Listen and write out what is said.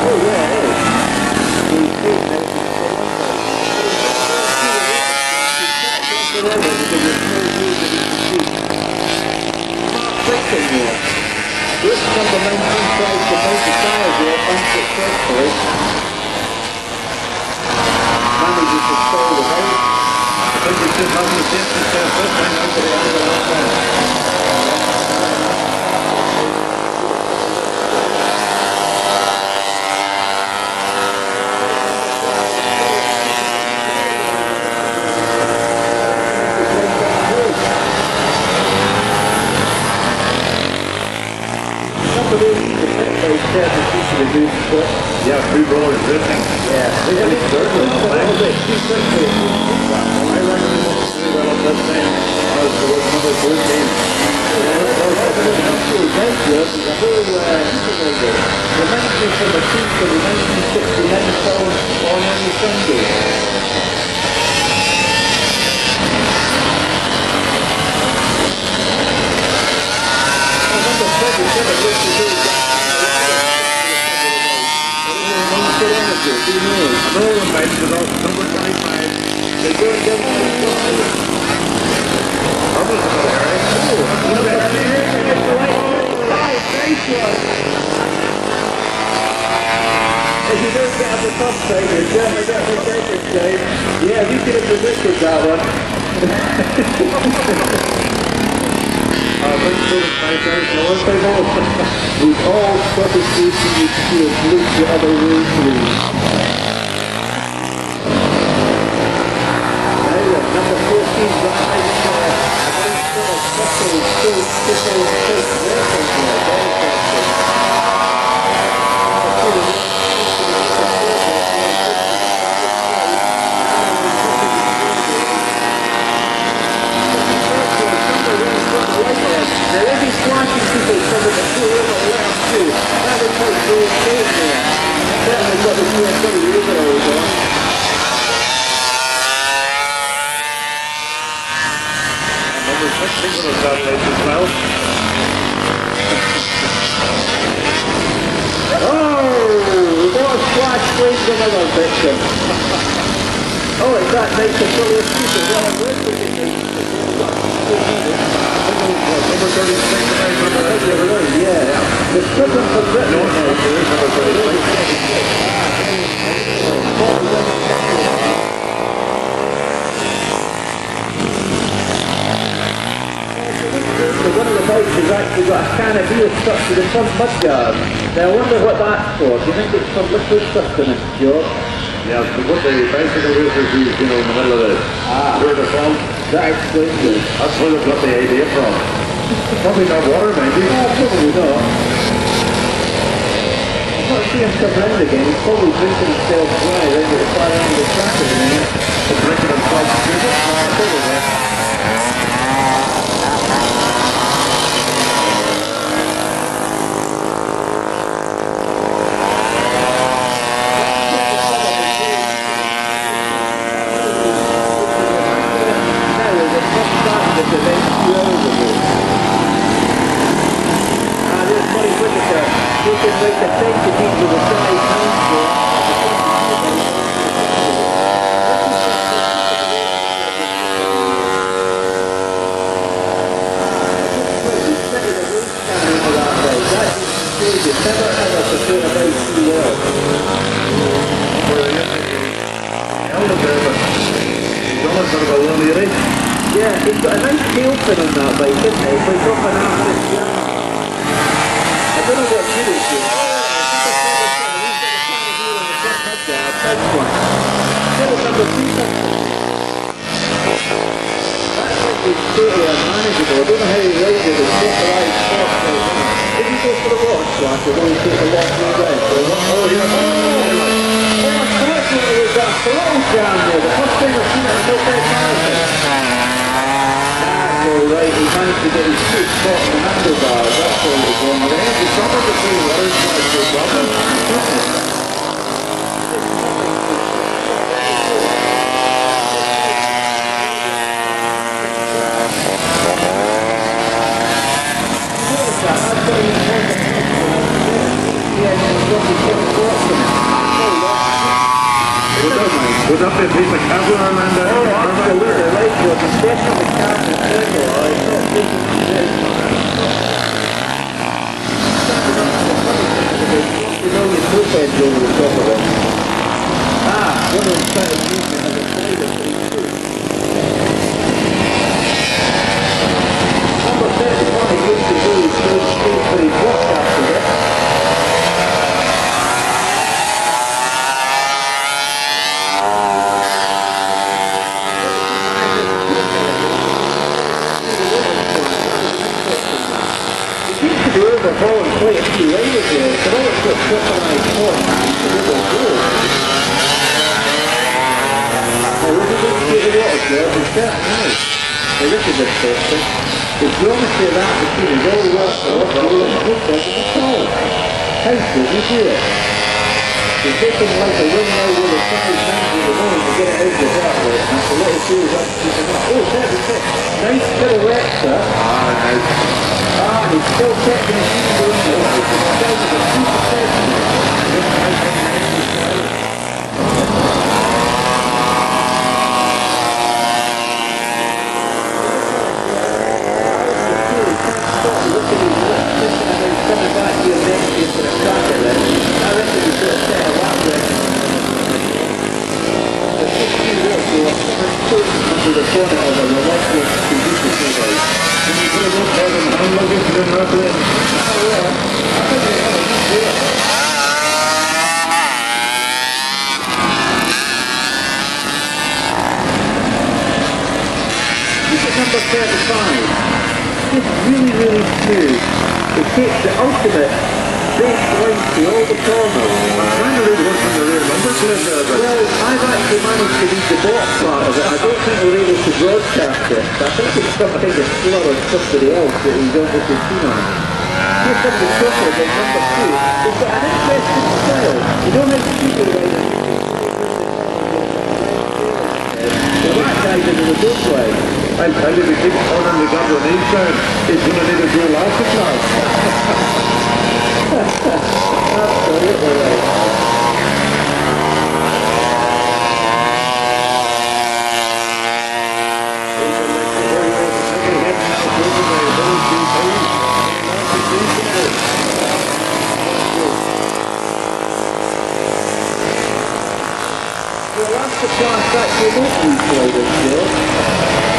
This number 19 tries to make the tires here unsuccessfully. Manages to stall the race. I think we should have the safety test this time out to the end of the last time. Yeah, free roller drifting. Yeah, I reckon we'll see well up this time. As there was another good game. Reminds me from the peak of the 1969 film On Any Sunday. Another match with us, number 25. They're going down to the floor. That was about Harry. If you don't get up the top side, you're certainly get the second side. Yeah, we could have predicted that one. We've all Scottish racing experience looked at other road crews. Number 14, now every squashing people covered the full over the last two. That would put the state there. Certainly got the BMW overalls on. Number 16 with us that late as well. Oh, what a splash brings another victim. Oh, it's that nice to fill your feet as well. Number 36 yeah. The struggle for Britain. No, there is number 36. One of the bikes has actually got a can of beer stuck to the front mudguard. Now I wonder what that's for. Do you think it's for liquid sustenance, Joe? Yeah, so what the bicycle racers use, you know, in the middle of the Tour de France. That explains it. That's where they've got the idea from. Probably not water, maybe. No, probably not. I'm not seeing him come round again. He's probably drinking himself dry around at the far end of the track at the minute. They're drinking themselves stupid. Probably. Yeah, he's got a nice tail fin on that bike, isn't he? So he's off an arm. I don't know what good it's doing. Number 2. That bike is totally unmanageable. I don't know how he rides it. It's just a live sport. If you go for the water splash, it'll only take a long way down. Oh, yeah. Oh, my God, there was that throttle jam there. The first time I've seen it in the Milford Marathon. Alright, he managed to get his foot caught in the handlebars, that's all it was wrong with it. He's got the two words, that's the problem. Yeah, watching it. Would that be a piece of Kevlar around there? Oh, absolutely, right, George, especially the carbon circle. It's not taking it out. You know your two beds over the top of it. Ah, one of them trying to use it as a slider for his foot. Number 31 used to do his first state for his work after this. He seems to be overhauling quite a few riders here, so all it's got crystallized form to do the goal. Now, when you look through the water there, it's certain now. Now, this is interesting. The geometry of that machine is all worked off, all the process of the soul. How did you do it? You're taking like a wing now with a 5 times with the moment to get it out of the dirt with, and that's a little tools up to keep it up. Oh, 36. Nice pirouette, sir. Nice. Ah, he's still kept the machine going now. It's a size of a 35. Just really smooth. It takes the ultimate base line to all the corners. I'm trying to read what's on the rear number plate there, but... Well, I've actually managed to read the box part of it. I don't think we're able to broadcast it. I think it's some kind of slur on somebody else that he's obviously seen on it. Here's some of the truffles in number 2. It's got an interesting style. You don't have to keep it right now. The back guys into the boat way. I tell you, we keep ordering the Gabronese down. It's going to need a dual afterclass. Absolutely right. Well, that's the class that came up with, Joe.